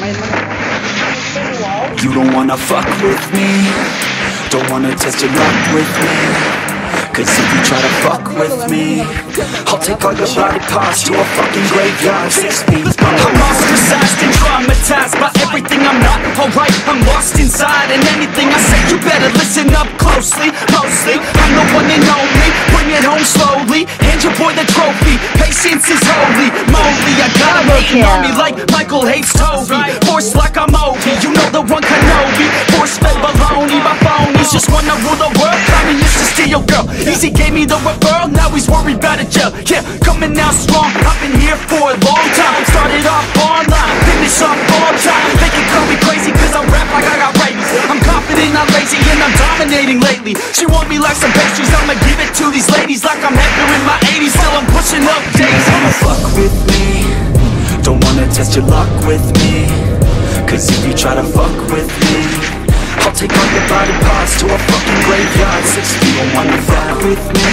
You don't wanna fuck with me, don't wanna test your luck with me. Cause if you try to fuck with me, I'll take all your body parts to a fucking graveyard 6 feet under. I'm ostracized and traumatized by everything I'm not alright. I'm lost inside and anything I say you better listen up closely. Mostly, I'm the one and only, bring it home slowly. Hand your boy the trophy, patience is holy moly. I got him hating on me like Michael hates Toby. Force like I'm Obi, you know the one Kenobi. Force fed baloney, my phonies just wanna rule the world. Communist to steal your girl. Easy gave me the referral, now he's worried about a jail. Yeah, coming out strong, I've been here for a long time. Started off online, finish off all time. They can call me crazy cause I rap like I got rabies. I'm confident, not lazy, and I'm dominating lately. She want me like some pastries, I'ma give it to these ladies like I'm Hector in my 80s. Still I'm pushing up days. Wanna fuck with me, don't wanna test your luck with me. Cause if you try to fuck with me, I'll take all your body parts to a fucking graveyard 6 feet. Don't wanna fuck with me,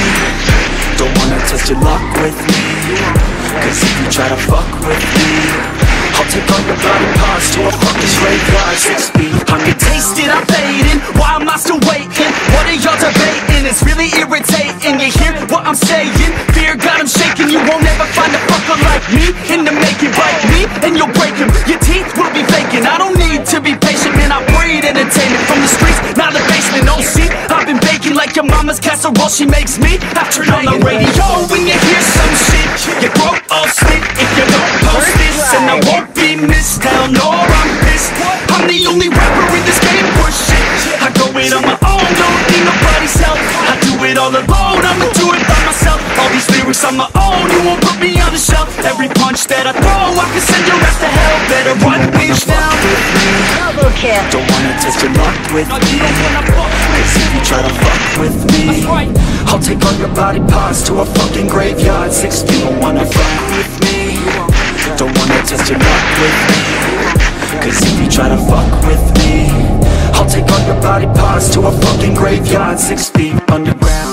don't wanna test your luck with me. Cause if you try to fuck with me, I'll take all your body parts to a fucking graveyard 6 feet. I can taste it, I'm fading, why am I still waiting? What are y'all debating? It's really irritating. You hear what I'm saying? Fear got him shaking. You won't ever find a fucker like me in the making. Bite me and you'll break him, your teeth will be faking. I don't need to be patient, man, I breed entertainment. From the streets, not the basement. Oh, see, I've been baking like your mama's casserole. She makes me, I turn on the radio when you hear some shit. Your throat all slit if you don't post this. And I won't be missed, hell no, I'm pissed. I'm the only rapper in this game for shit. I go it on my own, don't need nobody's help. I do it all alone, I'ma do it by myself. All these lyrics on my own, you won't put me on the shelf. Every punch that I throw, I can send your ass to hell. Better run, bitch, down. Don't wanna test your luck with me, cause if you try to fuck with me, I'll take all your body parts to a fucking graveyard 6 feet. Don't wanna fuck with me, don't wanna test your luck with me. Cause if you try to fuck with me, I'll take all your body parts to a fucking graveyard 6 feet underground.